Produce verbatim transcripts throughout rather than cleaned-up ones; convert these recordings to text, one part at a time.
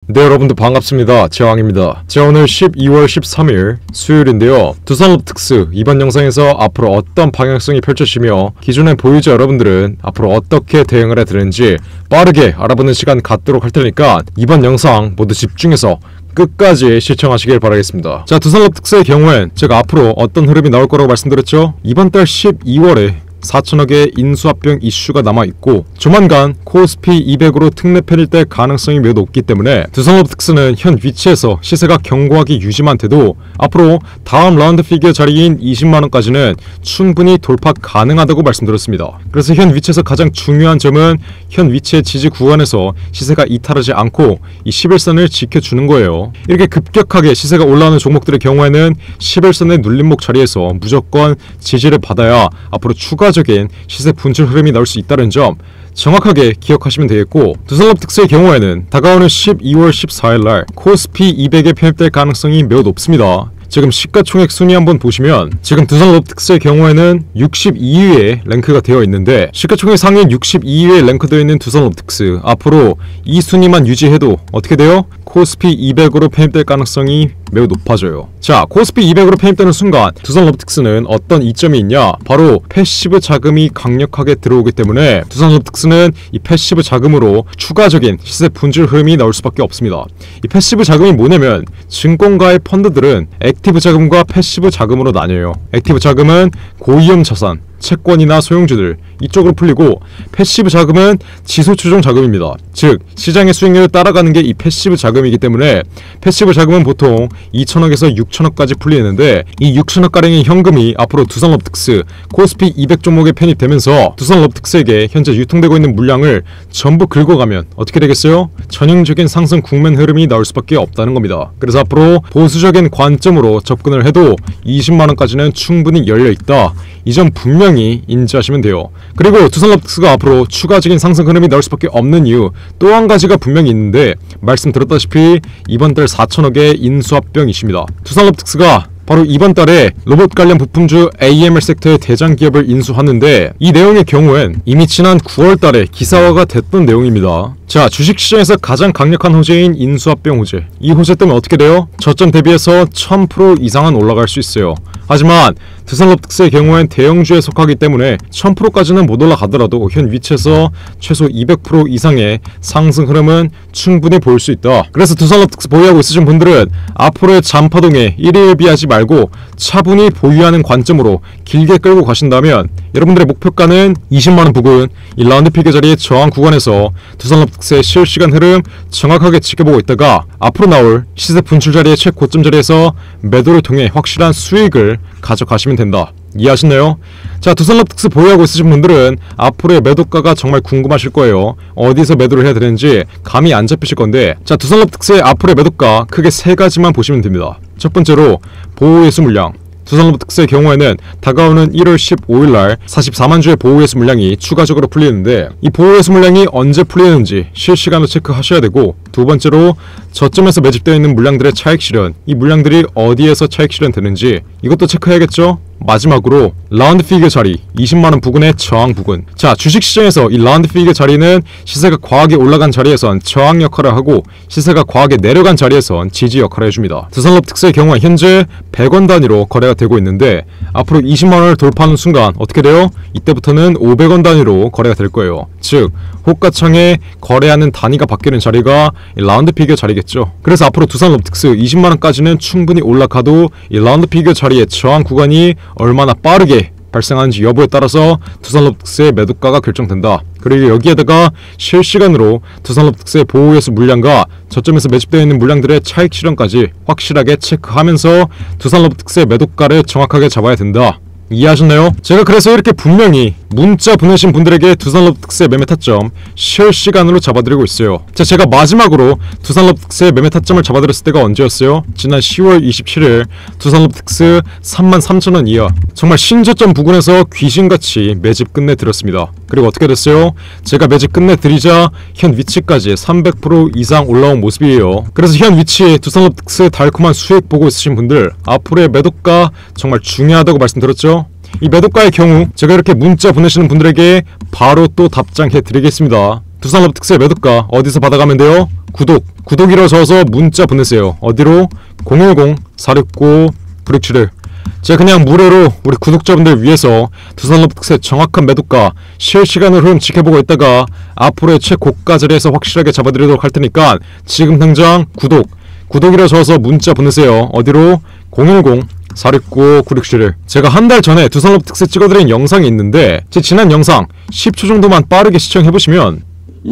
네, 여러분들 반갑습니다. 제왕입니다. 자, 오늘 십이월 십삼일 수요일인데요. 두산로보틱스 이번 영상에서 앞으로 어떤 방향성이 펼쳐지며 기존의 보유자 여러분들은 앞으로 어떻게 대응을 해야 되는지 빠르게 알아보는 시간 갖도록 할 테니까 이번 영상 모두 집중해서 끝까지 시청하시길 바라겠습니다. 자, 두산로보틱스의 경우엔 제가 앞으로 어떤 흐름이 나올 거라고 말씀드렸죠. 이번 달 십이월에 사천억의 인수합병 이슈가 남아있고 조만간 코스피 이백으로 특례 편입될 가능성이 매우 높기 때문에 두산로보틱스는 현 위치에서 시세가 견고하게 유지만 돼도 앞으로 다음 라운드 피겨 자리인 이십만원까지는 충분히 돌파 가능하다고 말씀드렸습니다. 그래서 현 위치에서 가장 중요한 점은 현 위치의 지지 구간에서 시세가 이탈하지 않고 이 십일선을 지켜주는 거예요. 이렇게 급격하게 시세가 올라오는 종목들의 경우에는 십일선의 눌림목 자리에서 무조건 지지를 받아야 앞으로 추가 적인 시세 분출 흐름이 나올 수 있다는 점 정확하게 기억하시면 되겠고, 두산로보틱스의 경우에는 다가오는 십이월 십사일날 코스피 이백에 편입될 가능성이 매우 높습니다. 지금 시가총액 순위 한번 보시면 지금 두산로보틱스의 경우에는 육십이위에 랭크가 되어 있는데 시가총액 상위 육십이위에 랭크되어 있는 두산로보틱스 앞으로 이 순위만 유지해도 어떻게 돼요? 코스피 이백으로 편입될 가능성이 매우 높아져요. 자, 코스피 이백으로 편입되는 순간 두산로보틱스는 어떤 이점이 있냐? 바로 패시브 자금이 강력하게 들어오기 때문에 두산로보틱스는 이 패시브 자금으로 추가적인 시세 분출 흐름이 나올 수밖에 없습니다. 이 패시브 자금이 뭐냐면 증권가의 펀드들은 액티브 자금과 패시브 자금으로 나뉘어요. 액티브 자금은 고위험 자산, 채권이나 소형주들 이쪽으로 풀리고, 패시브 자금은 지수추종 자금입니다. 즉 시장의 수익률을 따라가는 게 이 패시브 자금이기 때문에 패시브 자금은 보통 이천억에서 육천억까지 풀리는데 이 육천억가량의 현금이 앞으로 두산로보틱스 코스피 이백 종목에 편입되면서 두산로보틱스에게 현재 유통되고 있는 물량을 전부 긁어가면 어떻게 되겠어요? 전형적인 상승 국면 흐름이 나올 수밖에 없다는 겁니다. 그래서 앞으로 보수적인 관점으로 접근을 해도 이십만원까지는 충분히 열려있다, 이 점 분명히 인지하시면 돼요. 그리고 두산로보틱스가 앞으로 추가적인 상승 흐름이 나올 수밖에 없는 이유 또 한 가지가 분명히 있는데, 말씀드렸다시피 이번 달 사천억의 인수합병 이슈입니다. 두산로보틱스가 바로 이번 달에 로봇 관련 부품주 에이엠엘 섹터의 대장 기업을 인수하는데 이 내용의 경우엔 이미 지난 구월 달에 기사화가 됐던 내용입니다. 자, 주식시장에서 가장 강력한 호재인 인수합병 호재, 이 호재 때문에 어떻게 돼요? 저점 대비해서 천 퍼센트 이상은 올라갈 수 있어요. 하지만 두산로보틱스의 경우엔 대형주에 속하기 때문에 천 퍼센트까지는 못 올라가더라도 현 위치에서 최소 이백 퍼센트 이상의 상승 흐름은 충분히 보일 수 있다. 그래서 두산로보틱스 보유하고 있으신 분들은 앞으로의 잔파동에 일희일비하지 말고 차분히 보유하는 관점으로 길게 끌고 가신다면 여러분들의 목표가는 이십만원 부근 이 라운드 피겨 자리의 저항 구간에서 두산로보틱스의 실시간 흐름 정확하게 지켜보고 있다가 앞으로 나올 시세 분출 자리의 최고점 자리에서 매도를 통해 확실한 수익을 가져가시면 된다. 이해하셨나요? 자, 두산로보틱스 보유하고 있으신 분들은 앞으로의 매도가가 정말 궁금하실 거예요. 어디서 매도를 해야 되는지 감이 안 잡히실 건데, 자, 두산로보틱스의 앞으로의 매도가 크게 세 가지만 보시면 됩니다. 첫 번째로 보호예수 물량. 두산로보틱스의 경우에는 다가오는 일월 십오일날 사십사만 주의 보호예수 물량이 추가적으로 풀리는데 이 보호예수 물량이 언제 풀리는지 실시간으로 체크하셔야 되고, 두 번째로 저점에서 매집되어 있는 물량들의 차익 실현, 이 물량들이 어디에서 차익 실현되는지 이것도 체크해야겠죠? 마지막으로 라운드 피겨 자리 이십만원 부근의 저항 부근. 자, 주식시장에서 이 라운드 피겨 자리는 시세가 과하게 올라간 자리에선 저항 역할을 하고 시세가 과하게 내려간 자리에선 지지 역할을 해줍니다. 두산로보틱스의 경우에 현재 백원 단위로 거래가 되고 있는데 앞으로 이십만원을 돌파하는 순간 어떻게 돼요? 이때부터는 오백원 단위로 거래가 될 거예요. 즉 호가창에 거래하는 단위가 바뀌는 자리가 이 라운드 피겨 자리겠죠. 그래서 앞으로 두산로보틱스 이십만원까지는 충분히 올라가도 이 라운드 피겨 자리의 저항 구간이 얼마나 빠르게 발생하는지 여부에 따라서 두산로보틱스의 매도가가 결정된다. 그리고 여기에다가 실시간으로 두산로보틱스의 보호예수 물량과 저점에서 매집되어 있는 물량들의 차익 실현까지 확실하게 체크하면서 두산로보틱스의 매도가를 정확하게 잡아야 된다. 이해하셨나요? 제가 그래서 이렇게 분명히 문자 보내신 분들에게 두산로보틱스의 매매 타점 실시간으로 잡아드리고 있어요. 자, 제가 마지막으로 두산로보틱스의 매매 타점을 잡아드렸을 때가 언제였어요? 지난 시월 이십칠일 두산로보틱스 삼만 삼천원 이하 정말 신저점 부근에서 귀신같이 매집 끝내 드렸습니다. 그리고 어떻게 됐어요? 제가 매집 끝내 드리자 현 위치까지 삼백 퍼센트 이상 올라온 모습이에요. 그래서 현 위치에 두산로보틱스 달콤한 수익 보고 있으신 분들 앞으로의 매도가 정말 중요하다고 말씀드렸죠? 이 매도가의 경우 제가 이렇게 문자 보내시는 분들에게 바로 또 답장해 드리겠습니다. 두산로보틱스의 매도가 어디서 받아가면 돼요? 구독, 구독이라 적어서 문자 보내세요. 어디로? 공일공 사육구 구육칠일. 제가 그냥 무료로 우리 구독자분들 위해서 두산로보틱스의 정확한 매도가 실시간으로 흐름 지켜보고 있다가 앞으로의 최고가 자리에서 확실하게 잡아드리도록 할 테니까 지금 당장 구독, 구독이라 적어서 문자 보내세요. 어디로? 공일공 사육구 구육칠일. 제가 한 달 전에 두산로보틱스 찍어드린 영상이 있는데 제 지난 영상 십 초 정도만 빠르게 시청해보시면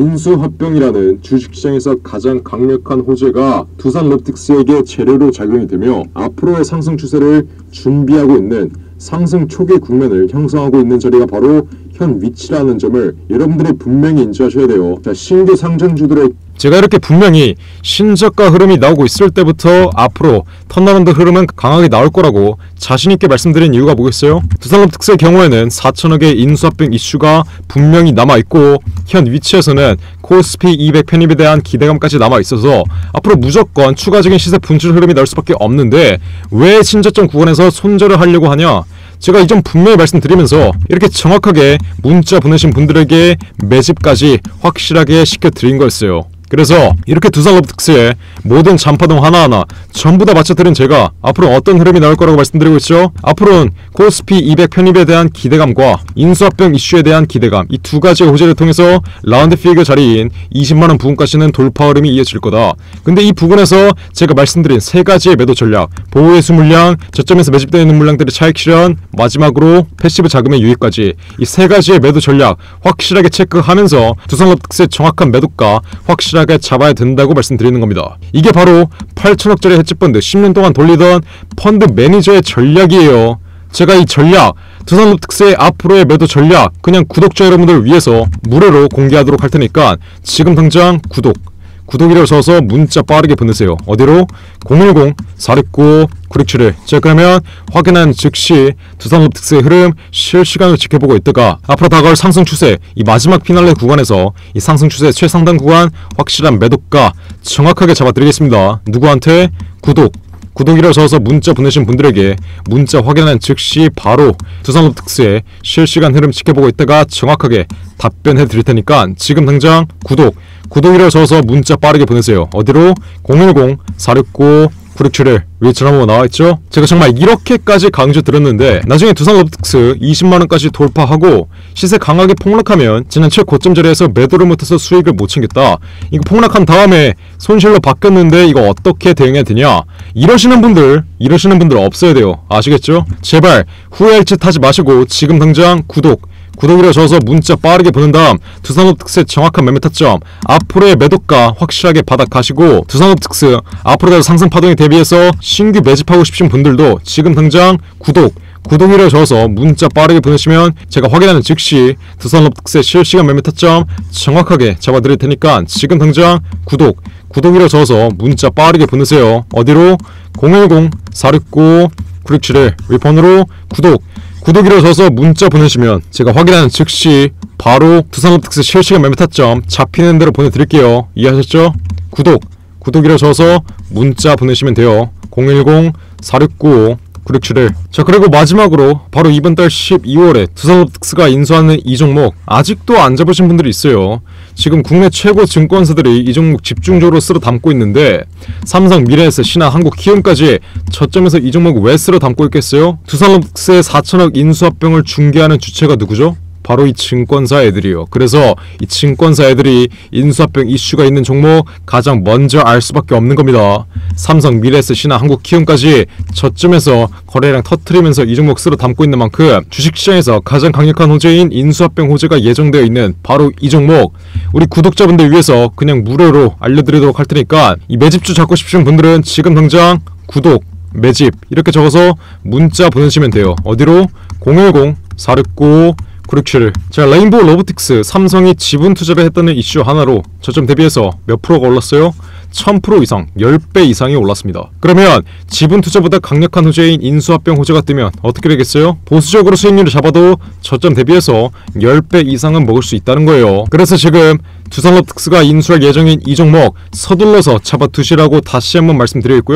인수합병이라는 주식시장에서 가장 강력한 호재가 두산로보틱스에게 재료로 작용이 되며 앞으로의 상승 추세를 준비하고 있는 상승 초기 국면을 형성하고 있는 자리가 바로 현 위치라는 점을 여러분들이 분명히 인지하셔야 돼요. 자, 신규 상장주들의 제가 이렇게 분명히 신저가 흐름이 나오고 있을 때부터 앞으로 턴나운드 흐름은 강하게 나올 거라고 자신있게 말씀드린 이유가 뭐겠어요? 두산로보틱스의 경우에는 사천억의 인수합병 이슈가 분명히 남아있고 현 위치에서는 코스피 이백 편입에 대한 기대감까지 남아있어서 앞으로 무조건 추가적인 시세 분출 흐름이 나올 수밖에 없는데 왜 신저점 구간에서 손절을 하려고 하냐? 제가 이 점 분명히 말씀드리면서 이렇게 정확하게 문자 보내신 분들에게 매집까지 확실하게 시켜드린 거였어요. 그래서 이렇게 두산로보틱스의 모든 잔파동 하나하나 전부 다 맞춰드린 제가 앞으로 어떤 흐름이 나올 거라고 말씀드리고 있죠. 앞으로는 코스피 이백 편입에 대한 기대감과 인수합병 이슈에 대한 기대감, 이 두 가지의 호재를 통해서 라운드 피겨 자리인 이십만원 부근까지는 돌파 흐름이 이어질 거다. 근데 이 부분에서 제가 말씀드린 세 가지의 매도 전략, 보호의수 물량, 저점에서 매집되어 있는 물량들의 차익 실현, 마지막으로 패시브 자금의 유입까지 이 세 가지의 매도 전략 확실하게 체크하면서 두산로보틱스의 정확한 매도가 확실하게 잡아야 된다고 말씀드리는 겁니다. 이게 바로 팔천억짜리 헤지펀드 십 년 동안 돌리던 펀드 매니저의 전략이에요. 제가 이 전략, 두산로보틱스의 앞으로의 매도 전략 그냥 구독자 여러분들을 위해서 무료로 공개하도록 할 테니까 지금 당장 구독, 구독이라고 써서 문자 빠르게 보내세요. 어디로? 공일공 사육구 구육칠일. 자, 그러면 확인한 즉시 두산로보틱스의 흐름 실시간으로 지켜보고 있다가 앞으로 다가올 상승 추세, 이 마지막 피날레 구간에서 이 상승 추세 최상단 구간 확실한 매도가 정확하게 잡아드리겠습니다. 누구한테? 구독, 구독이라고 적어서 문자 보내신 분들에게 문자 확인한 즉시 바로 두산로보틱스의 실시간 흐름 지켜보고 있다가 정확하게 답변해 드릴 테니까 지금 당장 구독, 구독이라고 적어서 문자 빠르게 보내세요. 어디로? 공일공 사육구 구육칠일. 위치로 나와있죠? 제가 정말 이렇게까지 강조 드렸는데 나중에 두산로보틱스 이십만원까지 돌파하고 시세 강하게 폭락하면 지난 최고점 자리에서 매도를 못해서 수익을 못 챙겼다, 이거 폭락한 다음에 손실로 바뀌었는데 이거 어떻게 대응해야 되냐, 이러시는 분들 이러시는 분들 없어야 돼요. 아시겠죠? 제발 후회할 짓 하지 마시고 지금 당장 구독, 구독이라 적어서 문자 빠르게 보낸 다음 두산로보틱스의 정확한 매매 타점, 앞으로의 매도가 확실하게 받아가시고 두산로보틱스 앞으로 가서 상승 파동에 대비해서 신규 매집하고 싶으신 분들도 지금 당장 구독, 구독이라 적어서 문자 빠르게 보내시면 제가 확인하는 즉시 두산로보틱스의 실시간 매매 타점 정확하게 잡아드릴 테니까 지금 당장 구독, 구독이라 적어서 문자 빠르게 보내세요. 어디로? 공일공 사육구 구육칠일. 위폰으로 구독, 구독이라고 적어서 문자 보내시면 제가 확인하는 즉시 바로 두산로보틱스 실시간 매매 타점 잡히는 대로 보내드릴게요. 이해하셨죠? 구독, 구독이라고 적어서 문자 보내시면 돼요. 공일공 사육구 구육칠일. 자, 그리고 마지막으로 바로 이번 달 십이월에 두산로보틱스가 인수하는 이 종목 아직도 안 잡으신 분들이 있어요. 지금 국내 최고 증권사들이 이 종목 집중적으로 쓸어 담고 있는데 삼성, 미래에셋, 신한, 한국키움까지 저점에서 이 종목 왜 쓸어 담고 있겠어요? 두산로보틱스의 사천억 인수합병을 중개하는 주체가 누구죠? 바로 이 증권사 애들이요. 그래서 이 증권사 애들이 인수합병 이슈가 있는 종목 가장 먼저 알 수밖에 없는 겁니다. 삼성, 미래에셋, 신한, 한국키움까지 저점에서 거래량 터트리면서 이 종목 쓸어 담고 있는 만큼 주식시장에서 가장 강력한 호재인 인수합병 호재가 예정되어 있는 바로 이 종목 우리 구독자분들 위해서 그냥 무료로 알려드리도록 할 테니까 이 매집주 잡고 싶으신 분들은 지금 당장 구독, 매집 이렇게 적어서 문자 보내시면 돼요. 어디로? 공일공 사육구 구육칠일. 자, 레인보우 로보틱스, 삼성이 지분 투자를 했다는 이슈 하나로 저점 대비해서 몇 프로가 올랐어요? 천 퍼센트 이상, 십 배 이상이 올랐습니다. 그러면 지분 투자보다 강력한 호재인 인수합병 호재가 뜨면 어떻게 되겠어요? 보수적으로 수익률을 잡아도 저점 대비해서 십 배 이상은 먹을 수 있다는 거예요. 그래서 지금 두산로보틱스가 인수할 예정인 이 종목 서둘러서 잡아두시라고 다시 한번 말씀드리겠고요.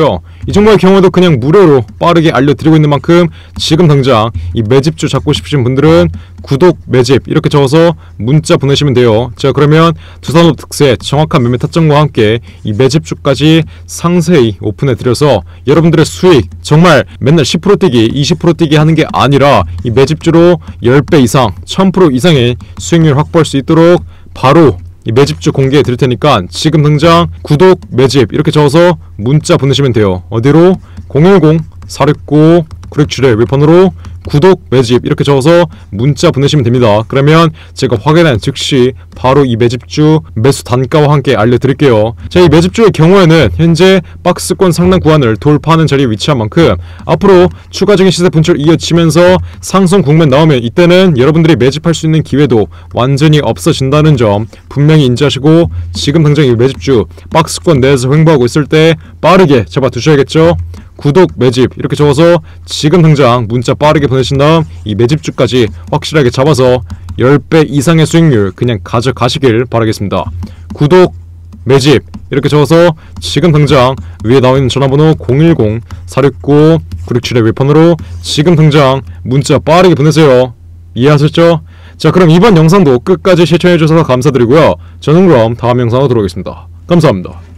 이 정도의 경우에도 그냥 무료로 빠르게 알려드리고 있는 만큼 지금 당장 이 매집주 잡고 싶으신 분들은 구독, 매집 이렇게 적어서 문자 보내시면 돼요. 자, 그러면 두산업 특수의 정확한 매매 타점과 함께 이 매집주까지 상세히 오픈해드려서 여러분들의 수익, 정말 맨날 십 퍼센트 뛰기, 이십 퍼센트 뛰기 하는 게 아니라 이 매집주로 십 배 이상, 천 퍼센트 이상의 수익률 확보할 수 있도록 바로 이 매집주 공개해 드릴 테니까 지금 당장 구독, 매집 이렇게 적어서 문자 보내시면 돼요. 어디로? 공일공 사육구 구육칠일 웹번호로 구독, 매집 이렇게 적어서 문자 보내시면 됩니다. 그러면 제가 확인한 즉시 바로 이 매집주 매수 단가와 함께 알려드릴게요. 자, 이 매집주의 경우에는 현재 박스권 상단 구간을 돌파하는 자리에 위치한 만큼 앞으로 추가적인 시세 분출 이어지면서 상승 국면 나오면 이때는 여러분들이 매집할 수 있는 기회도 완전히 없어진다는 점 분명히 인지하시고 지금 당장 이 매집주 박스권 내에서 횡보하고 있을 때 빠르게 잡아 두셔야겠죠. 구독, 매집 이렇게 적어서 지금 당장 문자 빠르게 보내신 다음 이 매집주까지 확실하게 잡아서 십 배 이상의 수익률 그냥 가져가시길 바라겠습니다. 구독, 매집 이렇게 적어서 지금 당장 위에 나와있는 전화번호 공일공 사육구 구육칠일 웹번호로 지금 당장 문자 빠르게 보내세요. 이해하셨죠? 자, 그럼 이번 영상도 끝까지 시청해주셔서 감사드리고요. 저는 그럼 다음 영상으로 돌아오겠습니다. 감사합니다.